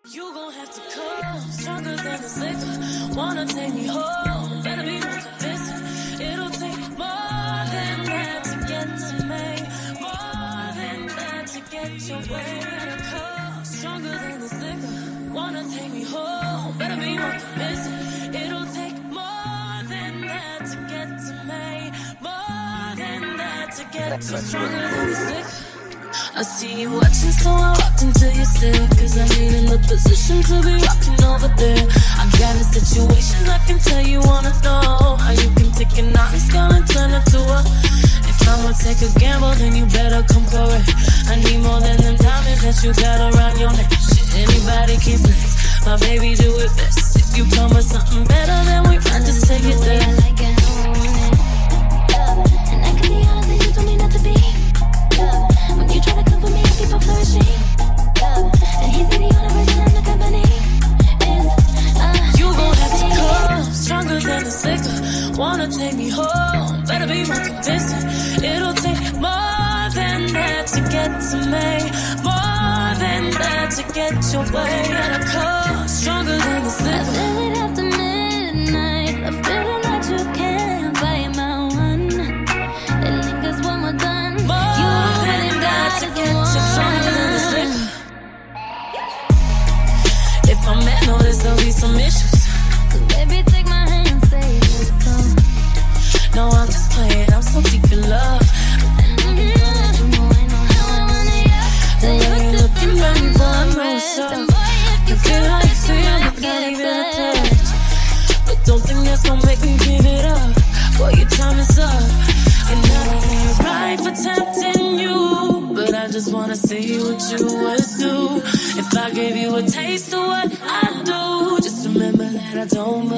You gon' have to come stronger than this liquor. Wanna take me home, better be more convincing. It'll take more than that to get to me. More than that to get your way. Better come stronger than this liquor. Wanna take me home, better be more convincing. It'll take more than that to get to me. More than that to get you stronger than this liquor. I see you watching, so I walked into your stare. Cause I ain't in the position to be rocking over there. I got a situation I can tell you wanna know. How you can take an honest girl and turn it to a. If I'ma take a gamble, then you better come correct. I need more than them diamonds that you got around your neck. Shit, anybody can flex, my baby do it best. If you come with something better, then we might just take it there. I like it, I want it. And I can be honest, and you told me not to be. When you try to come for me, people flourishing. And he's the only person in the company. You gon' have to come stronger than this liquor. Wanna take me home, better be more convincing. It'll take more than that to get to me. More than that to get your way. Gotta come stronger than this liquor. I feel it after midnight. A feeling that you can't fight my one. It lingers when we're done. To get you stronger than this liquor. If I'm at notice, there'll be some issues. So baby, take my hand, say this song. No, I'm just playing, I'm so deep in love. And I can tell that you know I know how I want it. The way you looking at me, boy, I know what's up. You feel how you feel, but not even a touch. But don't think that's gonna make me give it up. Boy, your time is up. And I ain't right for tempting you, but I just wanna see what you would do if I gave you a taste of what I do. Just remember that I don't